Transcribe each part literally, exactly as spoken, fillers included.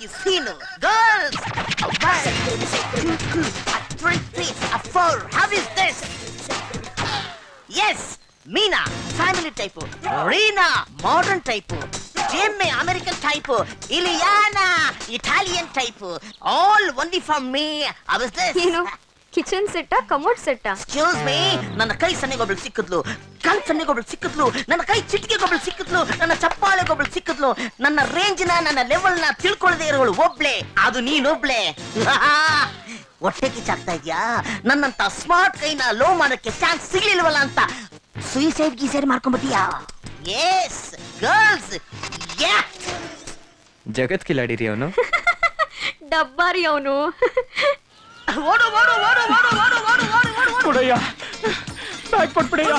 scene. Girls, a one, two, two, a three, three, a four. How is this? Yes, Meena, family type. Reena, modern type. Jimmy, American type. Iliana, Italian type. All only for me. How is this? You know. Kitchen ಸೆಟ್ಟಾ commode ಸೆಟ್ಟಾ? Excuse me, ನನ್ನ ಕೈ ಸನ್ನೆಗೊಬ್ಬಳು ಸಿಕ್ಕಿದ್ಲು, ಕಣ್ ಸನ್ನೆಗೊಬ್ಬಳು ಸಿಕ್ಕಿದ್ಲು, ನನ್ನ ಕೈ ಚಿಟಿಕೆಗೊಬ್ಬಳು ಸಿಕ್ಕಿದ್ಲು, ನನ್ನ ಚಪ್ಪಾಳೆಗೊಬ್ಬಳು ಸಿಕ್ಕಿದ್ಲು. ನನ್ನ ರೇಂಜ್ನ ನನ್ನ ಲೆವೆಲ್ನ ತಿಳ್ಕೊಳ್ಳದೆ ಇರೋಳು ಒಬ್ಳೆ, ಅದು ನೀನೊಬ್ಳೆ. ಹೊಟ್ಟೆ ಕಿಚ್ಚಾಗ್ತಾ ಇದ್ಯಾ? ನನ್ನಂತ ಸ್ಮಾರ್ಟ್ ಕೈನ ಲೋ ಮಾಡೋಕ್ಕೆ ಚಾನ್ಸ್ ಸಿಗ್ಲಿಲ್ವಲ್ಲ ಅಂತ ಸುಯಿಸೈಡ್ ಗೀಸೈಡ್ ಮಾಡ್ಕೊಂಡ್ಬಿಟ್ಟಿಯಾ? ಎಸ್ ಗರ್ಲ್ಸ್, ಯಾ ಜಗತ್ ಕಿಲಾಡಿರಿ ಅವನು. ಡಬ್ಬಾರಿ ಅವನು. ಓಡು ಓಡು ಓಡು ಓಡು ಓಡು ಓಡು ಓಡು ಓಡು ಕೊಡಯ್ಯ, ಬ್ಯಾಗ್ ಕೊಟ್ಬಿಡಯ್ಯ.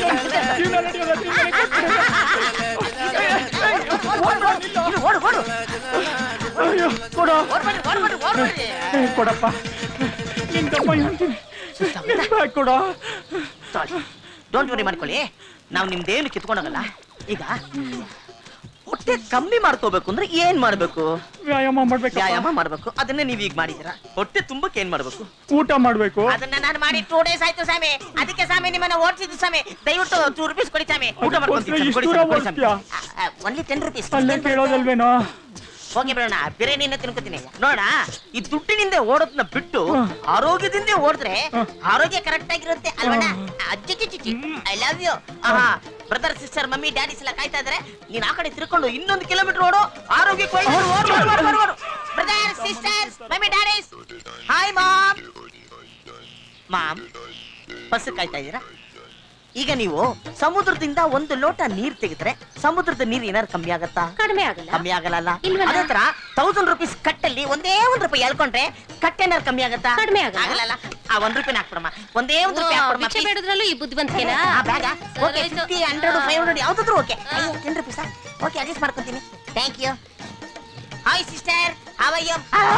ಓಡು ಓಡು ಅಯ್ಯೋ ಕೊಡ, ಓಡ್ಬೇಡಿ ಓಡ್ಬೇಡಿ ಓಡ್ಬೇಡಿ. ಕೊಡಪ್ಪ, ನಿಂತಪ್ಪ ಹೇಳ್ತೀನಿ, ಬ್ಯಾಗ್ ಕೊಡ. ಡೋಂಟ್ ವರಿ ಮಾಡ್ಕೊಳ್ಳಿ, ನಾವು ನಿಮ್ದೇನು ಕಿತ್ಕೊಂಡೋಗಲ್ಲ. ಈಗ ಹೊಟ್ಟೆ ಕಮ್ಮಿ ಮಾಡ್ಕೋಬೇಕು ಅಂದ್ರೆ ಏನ್ ಮಾಡ್ಬೇಕು? ವ್ಯಾಯಾಮ ಮಾಡ್ಬೇಕು. ವ್ಯಾಯಾಮ ಮಾಡ್ಬೇಕು. ಅದನ್ನೇ ನೀವ್ ಈಗ ಮಾಡಿದೀರಾ. ಹೊಟ್ಟೆ ತುಂಬಕ್ಕೆ ಏನ್ ಮಾಡ್ಬೇಕು? ಊಟ ಮಾಡ್ಬೇಕು. ಅದನ್ನ ನಾನು ಮಾಡಿ ಟೂ ಡೇಸ್ ಆಯ್ತು ಸ್ವಾಮಿ. ಅದಕ್ಕೆ ಸ್ವಾಮಿ ನಿಮ್ಮನ್ನ ಓಡಿಸಿದ್ದು ಸ್ವಾಮಿ. ದಯವಿಟ್ಟು ಟೂ ರುಪೀಸ್ ಕೊಡಿ ಸ್ವಾಮಿ. ಊಟ ಮಾಡ್ಕೊಂತೀನಿ. Only ten rupees. ಅಲ್ಲೇ ಕೇಳೋದಲ್ವೇನೋ? ಹೋಗಿ ಬಿಡೋಣ, ಬಿರಿಯಾನಿನ ತಿನ್ಕೋತೀನಿ. ನೋಡ, ಈ ದುಡ್ಡಿನಿಂದ ಓಡೋದನ್ನ ಬಿಟ್ಟು ಆರೋಗ್ಯದಿಂದ ಓಡಿದ್ರೆ ಆರೋಗ್ಯ ಕರೆಕ್ಟ್ ಆಗಿರುತ್ತೆ ಅಲ್ವಣ್ಣ? ಅಜ್ಜಿ I love you. Brother sister mummy daddies ಎಲ್ಲ ಕಾಯ್ತಾ ಇದಾರೆ. ನೀನ್ ಆ ಕಡೆ ತಿರ್ಕೊಂಡು ಇನ್ನೊಂದು ಕಿಲೋಮೀಟರ್ ಓಡು. ಆರೋಗ್ಯಕ್ಕೆ brother sisters mummy daddies. Hi mom. Mom, bus ಕಾಯ್ತಾ ಇದ್ದೀರಾ? ಈಗ ನೀವು ಸಮುದ್ರದಿಂದ ಒಂದು ಲೋಟ ನೀರ್ ತೆಗೆದ್ರೆ ಸಮುದ್ರದ ನೀರು ಏನಾದ್ರು ಕಮ್ಮಿ ಆಗತ್ತಾ? ಕಡಿಮೆ ಆಗಲ್ಲ. ಕಮ್ಮಿ ಆಗಲ್ಲ. ಅದೇ ತರ ತೌಸಂಡ್ ರುಪೀಸ್ ಕಟ್ಟಲ್ಲಿ ಒಂದೇ ಒಂದ್ ರೂಪಾಯಿ ಎಳ್ಕೊಂಡ್ರೆ ಕಟ್ಟೆ ಏನಾದ್ರು ಕಮ್ಮಿ ಆಗತ್ತಾ? ಕಡಿಮೆ ಆಗಲ್ಲ. ಆ ಒಂದ್ ರೂಪಾಯಿ ಹಾಕ್ಬಿಡಮ್ಮ. ಒಂದೇ ಒಂದ್ ರೂಪಾಯಿ ಭಿಕ್ಷೆ ಬೇಡದ್ರಲ್ಲೂ ಈ ಬುದ್ಧಿವಂತಿಕೆನಾ? ಬ್ಯಾಗ okay, fifty hundred five hundred ಯಾವ್ದಾದ್ರು okay. Ten rupees okay, adjust ಮಾಡ್ಕೊಂತೀನಿ. Thank you. Hi sister, how are you?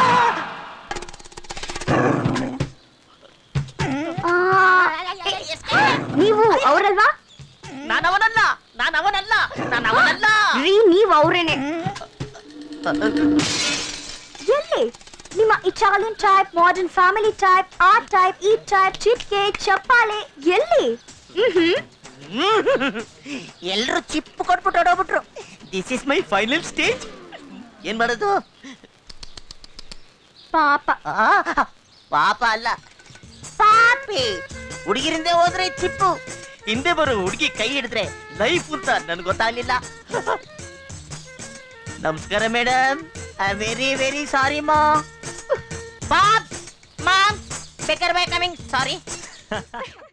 ನೀವು ಅವರಲ್ವಾ? ನಾನು ಅವನಲ್ಲ, ನಾನು ಅವನಲ್ಲ, ನಾನು ಅವನಲ್ಲ. ನೀವು ಅವರೇನೆ. ಎಲ್ಲಿ ನಿಮ್ಮ Italian type, modern family type, art type, ಈ ಟೈಪ್, ಚಿಟ್ಕೆ, ಚಪ್ಪಾಳೆ ಎಲ್ಲಿ? ಎಲ್ರು ಚಿಪ್ ಕೊಟ್ಬಿಟ್ಟು ಹೊಡೋಗ್ಬಿಟ್ರು. This is my final stage. ಏನ್ ಮಾಡೋದು? ಪಾಪ. ಪಾಪ ಅಲ್ಲ, ಪಾಪಿ. ಹುಡುಗಿರಿಂದೆ ಹೋದ್ರೆ ಚಿಪ್ಪು, ಹಿಂದೆ ಬರೋ ಹುಡುಗಿ ಕೈ ಹಿಡಿದ್ರೆ ಲೈಫ್ ಅಂತ ನನ್ಗೆ ಗೊತ್ತಾಗ್ಲಿಲ್ಲ. ನಮಸ್ಕಾರ madam, I very very sorry ಮಾ. ಪಾಪ್ ಮಾಮ್, ಬೇಕರ್ ಬೈ ಕಮಿಂಗ್. ಸಾರಿ.